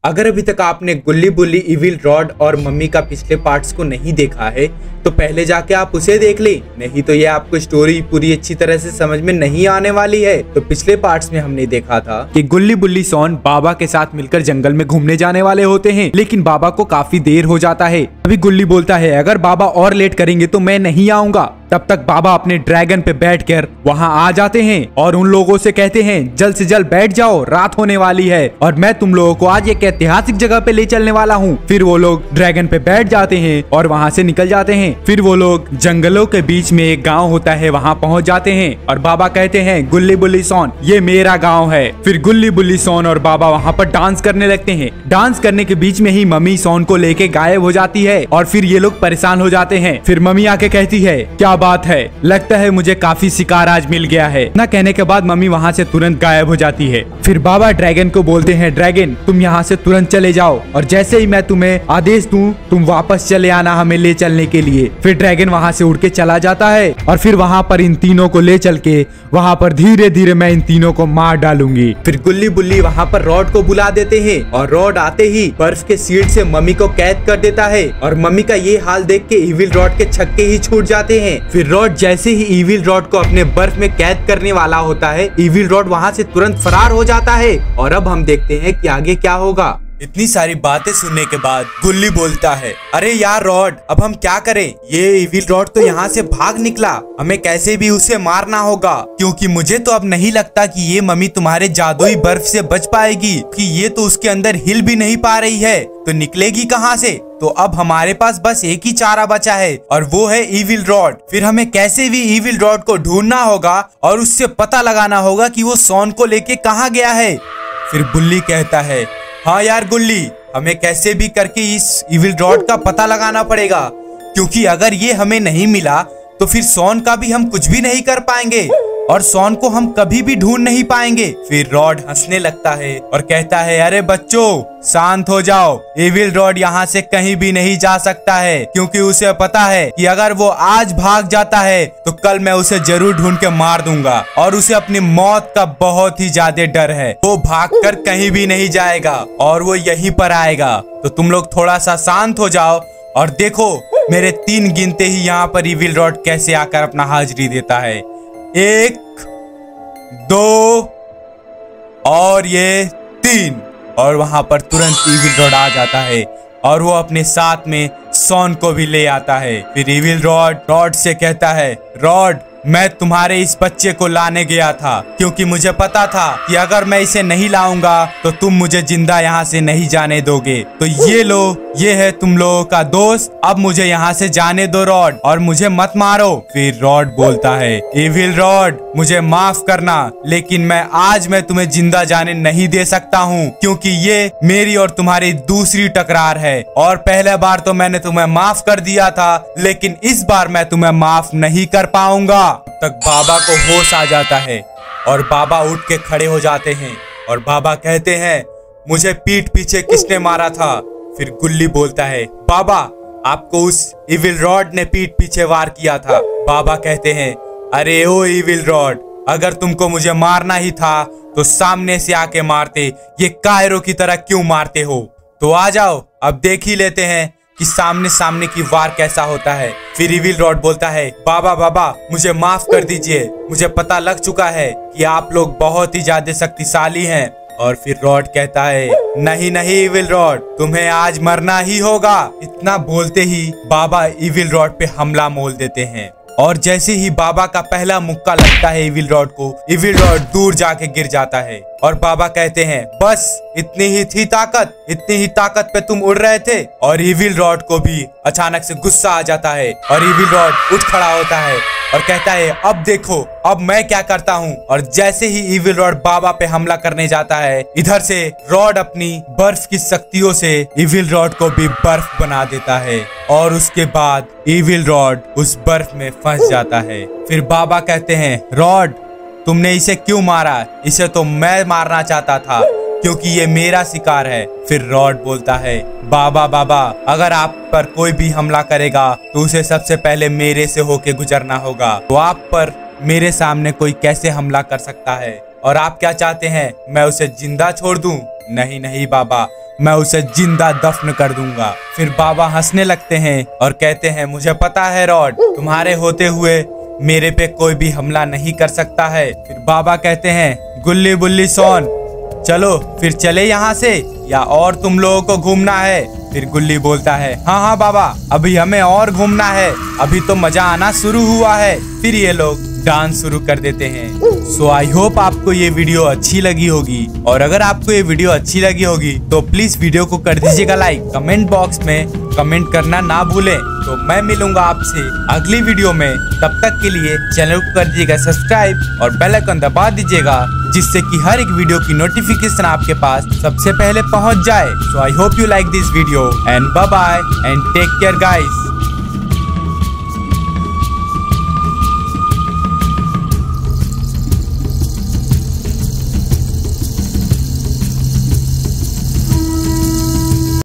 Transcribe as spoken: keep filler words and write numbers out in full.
अगर अभी तक आपने गुल्ली बुल्ली, इविल रॉड और मम्मी का पिछले पार्ट्स को नहीं देखा है तो पहले जाके आप उसे देख लें, नहीं तो ये आपको स्टोरी पूरी अच्छी तरह से समझ में नहीं आने वाली है। तो पिछले पार्ट्स में हमने देखा था कि गुल्ली बुल्ली सोन बाबा के साथ मिलकर जंगल में घूमने जाने वाले होते हैं, लेकिन बाबा को काफी देर हो जाता है। अभी गुल्ली बोलता है अगर बाबा और लेट करेंगे तो मैं नहीं आऊंगा। तब तक बाबा अपने ड्रैगन पे बैठकर वहां आ जाते हैं और उन लोगों से कहते हैं जल्द से जल्द बैठ जाओ, रात होने वाली है और मैं तुम लोगों को आज एक ऐतिहासिक जगह पे ले चलने वाला हूँ। फिर वो लोग ड्रैगन पे बैठ जाते हैं और वहाँ से निकल जाते हैं। फिर वो लोग जंगलों के बीच में एक गाँव होता है, वहाँ पहुँच जाते हैं और बाबा कहते हैं गुल्ली बुल्ली सोन ये मेरा गाँव है। फिर गुल्ली बुल्ली सोन और बाबा वहाँ पर डांस करने लगते हैं। डांस करने के बीच में ही मम्मी सोन को लेके गायब हो जाती है और फिर ये लोग परेशान हो जाते हैं। फिर मम्मी आके कहती है क्या बात है, लगता है मुझे काफी शिकार आज मिल गया है। ना कहने के बाद मम्मी वहाँ से तुरंत गायब हो जाती है। फिर बाबा ड्रैगन को बोलते हैं ड्रैगन तुम यहाँ से तुरंत चले जाओ और जैसे ही मैं तुम्हें आदेश दूं तुम वापस चले आना हमें ले चलने के लिए। फिर ड्रैगन वहाँ से उड़ के चला जाता है और फिर वहाँ पर इन तीनों को ले चल के वहाँ पर धीरे धीरे मैं इन तीनों को मार डालूंगी। फिर गुल्ली बुल्ली वहाँ पर रॉड को बुला देते हैं और रॉड आते ही बर्फ के शील्ड से मम्मी को कैद कर देता है और मम्मी का ये हाल देख के इविल रॉड के छक्के ही छूट जाते हैं। फिर रॉड जैसे ही इविल रॉड को अपने बर्फ में कैद करने वाला होता है, इविल रॉड वहाँ से तुरंत फरार हो जाता है। और अब हम देखते हैं कि आगे क्या होगा। इतनी सारी बातें सुनने के बाद गुल्ली बोलता है अरे यार रॉड अब हम क्या करें, ये इविल रॉड तो यहाँ से भाग निकला, हमें कैसे भी उसे मारना होगा क्योंकि मुझे तो अब नहीं लगता कि ये मम्मी तुम्हारे जादुई बर्फ से बच पाएगी कि ये तो उसके अंदर हिल भी नहीं पा रही है, तो निकलेगी कहाँ से। तो अब हमारे पास बस एक ही चारा बचा है और वो है इविल रॉड। फिर हमें कैसे भी इविल रॉड को ढूंढना होगा और उससे पता लगाना होगा कि वो सोन को लेके कहाँ गया है। फिर बुल्ली कहता है हाँ यार गुल्ली हमें कैसे भी करके इस इविल रॉड का पता लगाना पड़ेगा क्योंकि अगर ये हमें नहीं मिला तो फिर सोन का भी हम कुछ भी नहीं कर पाएंगे और सोन को हम कभी भी ढूंढ नहीं पाएंगे। फिर रॉड हंसने लगता है और कहता है अरे बच्चों शांत हो जाओ, इविल रॉड यहाँ से कहीं भी नहीं जा सकता है क्योंकि उसे पता है कि अगर वो आज भाग जाता है तो कल मैं उसे जरूर ढूंढ के मार दूंगा और उसे अपनी मौत का बहुत ही ज्यादा डर है। वो भागकर कहीं भी नहीं जाएगा और वो यहीं पर आएगा। तो तुम लोग थोड़ा सा शांत हो जाओ और देखो मेरे तीन गिनते ही यहाँ पर इविल रॉड कैसे आकर अपना हाजिरी देता है। एक, दो और ये तीन, और वहां पर तुरंत इविल रॉड आ जाता है और वो अपने साथ में सोन को भी ले आता है। फिर इविल रॉड रॉड से कहता है रॉड मैं तुम्हारे इस बच्चे को लाने गया था क्योंकि मुझे पता था कि अगर मैं इसे नहीं लाऊंगा तो तुम मुझे जिंदा यहाँ से नहीं जाने दोगे। तो ये लो, ये है तुम लोगों का दोस्त, अब मुझे यहाँ से जाने दो रॉड और मुझे मत मारो। फिर रॉड बोलता है इविल रॉड मुझे माफ करना लेकिन मैं आज मैं तुम्हें जिंदा जाने नहीं दे सकता हूँ क्योंकि ये मेरी और तुम्हारी दूसरी टकरार है और पहले बार तो मैंने तुम्हें माफ कर दिया था लेकिन इस बार मैं तुम्हें माफ नहीं कर पाऊंगा। तक बाबा को होश आ जाता है और बाबा उठ के खड़े हो जाते हैं और बाबा कहते हैं मुझे पीठ पीछे किसने मारा था। फिर गुल्ली बोलता है बाबा आपको उस इविल रॉड ने पीठ पीछे वार किया था। बाबा कहते हैं अरे ओ इविल रॉड अगर तुमको मुझे मारना ही था तो सामने से आके मारते, ये कायरों की तरह क्यों मारते हो। तो आ जाओ अब देख ही लेते हैं कि सामने सामने की वार कैसा होता है। फिर इविल रॉड बोलता है बाबा बाबा मुझे माफ कर दीजिए, मुझे पता लग चुका है कि आप लोग बहुत ही ज्यादा शक्तिशाली हैं। और फिर रॉड कहता है नहीं नहीं इविल रॉड तुम्हें आज मरना ही होगा। इतना बोलते ही बाबा इविल रॉड पे हमला मोल देते हैं और जैसे ही बाबा का पहला मुक्का लगता है इविल रॉड को, इविल रॉड दूर जाके गिर जाता है और बाबा कहते हैं बस इतनी ही थी ताकत, इतनी ही ताकत पे तुम उड़ रहे थे। और इविल रॉड को भी अचानक से गुस्सा आ जाता है और इविल रॉड उठ खड़ा होता है और कहता है अब देखो अब मैं क्या करता हूँ। और जैसे ही इविल रॉड बाबा पे हमला करने जाता है, इधर से रॉड अपनी बर्फ की शक्तियों से इविल रॉड को भी बर्फ बना देता है और उसके बाद इविल रॉड उस बर्फ में फंस जाता है। फिर बाबा कहते हैं रॉड तुमने इसे क्यों मारा, इसे तो मैं मारना चाहता था क्योंकि ये मेरा शिकार है। फिर रॉड बोलता है बाबा बाबा अगर आप पर कोई भी हमला करेगा तो उसे सबसे पहले मेरे से होके गुजरना होगा, तो आप पर मेरे सामने कोई कैसे हमला कर सकता है और आप क्या चाहते हैं मैं उसे जिंदा छोड़ दूं। नहीं नहीं बाबा मैं उसे जिंदा दफन कर दूंगा। फिर बाबा हंसने लगते हैं और कहते हैं मुझे पता है रॉड, तुम्हारे होते हुए मेरे पे कोई भी हमला नहीं कर सकता है। फिर बाबा कहते हैं गुल्ली बुल्ली सोन, चलो फिर चले यहाँ से या और तुम लोगों को घूमना है। फिर गुल्ली बोलता है हाँ हाँ बाबा, अभी हमें और घूमना है, अभी तो मजा आना शुरू हुआ है। फिर ये लोग डांस शुरू कर देते हैं। सो आई होप आपको ये वीडियो अच्छी लगी होगी, और अगर आपको ये वीडियो अच्छी लगी होगी तो प्लीज वीडियो को कर दीजिएगा लाइक। कमेंट बॉक्स में कमेंट करना ना भूलें। तो मैं मिलूंगा आपसे अगली वीडियो में, तब तक के लिए चैनल को कर दीजिएगा सब्सक्राइब और बेल आइकन दबा दीजिएगा, जिससे कि हर एक वीडियो की नोटिफिकेशन आपके पास सबसे पहले पहुंच जाए। So I hope you like this video and bye bye and take care guys.